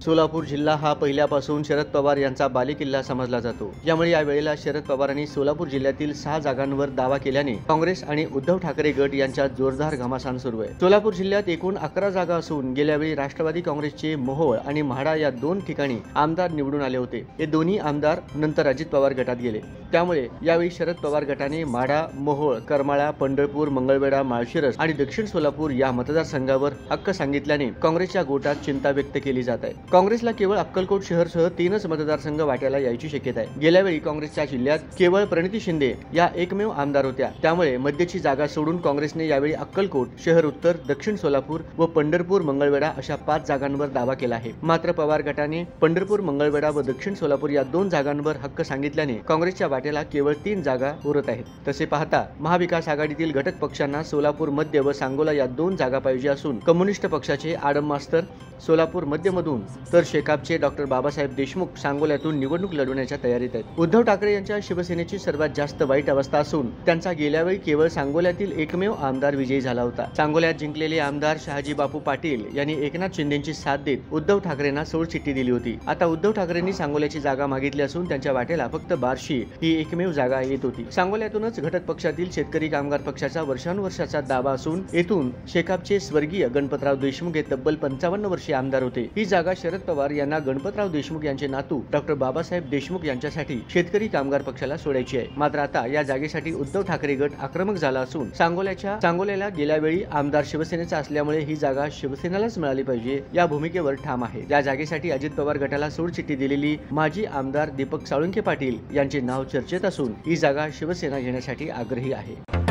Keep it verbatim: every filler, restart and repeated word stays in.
सोलापूर जिल्हा हा पहिल्यापासून शरद पवार यांचा बालेकिल्ला समजला जातो। यामुळे या वेळेला शरद पवारांनी सोलापूर जिल्ह्यातील सहा जागांवर दावा केल्याने काँग्रेस आणि उद्धव ठाकरे गट यांच्यात जोरदार घमासान सुरू आहे। सोलापूर जिल्ह्यात एकूण अकरा जागा असून गेल्या वेळी राष्ट्रवादी काँग्रेसचे मोहोळ आणि म्हाडा या दोन ठिकाणी आमदार निवडून आले होते। हे दोन्ही आमदार नंतर अजित पवार गटात गेले। त्यामुळे यावेळी शरद पवार गटाने म्हाडा, मोहोळ, करमाळा, पंढरपूर, मंगळवेढा, माळशिरस आणि दक्षिण सोलापूर या मतदारसंघावर हक्क सांगितल्याने काँग्रेसच्या गोटात चिंता व्यक्त केली जात आहे। काँग्रेसला केवळ अक्कलकोट शहरसह तीनच मतदारसंघ वाट्याला यायची शक्यता आहे। गेल्यावेळी काँग्रेसच्या जिल्ह्यात केवळ प्रणिती शिंदे या एकमेव आमदार होत्या। त्यामुळे मध्यची जागा सोडून काँग्रेसने यावेळी अक्कलकोट शहर, उत्तर, दक्षिण सोलापूर व पंढरपूर, मंगळवेढा अशा पाच जागांवर दावा केला आहे। मात्र पवार गटाने पंढरपूर, मंगळवेढा व दक्षिण सोलापूर या दोन जागांवर हक्क सांगितल्याने काँग्रेसच्या वाट्याला केवळ तीन जागा उरत आहेत। तसे पाहता महाविकास आघाडीतील घटक पक्षांना सोलापूर मध्य व सांगोला या दोन जागा पाहिजे असून कम्युनिस्ट पक्षाचे आडम मास्तर सोलापूर मध्यमधून तर शेकापचे डॉक्टर बाबासाहेब देशमुख सांगोल्यातून निवडणूक लढवण्याच्या तयारीत आहेत। उद्धव ठाकरे यांच्या शिवसेनेची सर्वात जास्त वाईट अवस्था असून त्यांचा गेल्यावेळी केवळ सांगोल्यातील एकमेव आमदार विजयी झाला होता। सांगोल्यात जिंकलेले आमदार शहाजी बापू पाटील यांनी एकनाथ शिंदेची साथ देत उद्धव ठाकरेंना सोडचिठ्ठी दिली होती। आता उद्धव ठाकरेंनी सांगोल्याची जागा मागितली असून त्यांच्या वाटेला फक्त बार्शी ही एकमेव जागा येत होती। सांगोल्यातूनच घटक पक्षातील शेतकरी कामगार पक्षाचा वर्षानुवर्षाचा दावा असून येथून शेकापचे स्वर्गीय गणपतराव देशमुख हे तब्बल पंचावन्न वर्षीय आमदार होते। ही जागा शरद पवार यांना गणपतराव देशमुख यांचे नातू डॉक्टर बाबासाहेब देशमुख यांच्यासाठी शेतकरी कामगार पक्षाला सोडायची आहे। मात्र आता या जागेसाठी उद्धव ठाकरे गट आक्रमक झाला असून सांगोल्याच्या सांगोल्याला गेल्या वेळी आमदार शिवसेनेचा असल्यामुळे ही जागा शिवसेनेलाच मिळाली पाहिजे या भूमिकेवर ठाम आहे। या जागेसाठी अजित पवार गटाला सोडचिठ्ठी दिलेली माजी आमदार दीपक साळुंखे पाटील यांचे नाव चर्चेत असून ही जागा शिवसेना घेण्यासाठी आग्रही आहे।